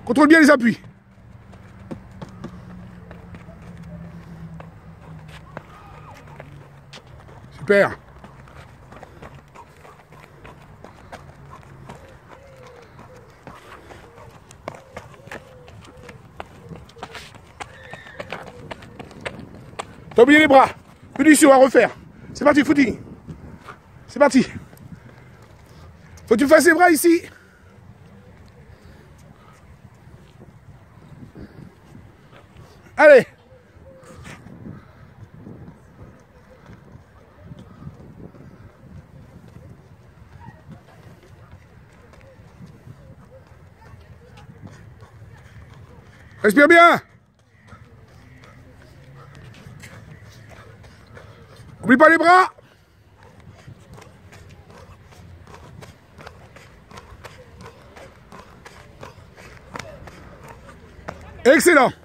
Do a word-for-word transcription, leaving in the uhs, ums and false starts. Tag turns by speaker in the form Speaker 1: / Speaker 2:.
Speaker 1: Contrôle bien les appuis. Super. T'as oublié les bras. Punition à refaire. C'est parti, footing. C'est parti. Faut que tu fasses les bras ici. Allez. Respire bien. Oublie pas les bras. Excellent.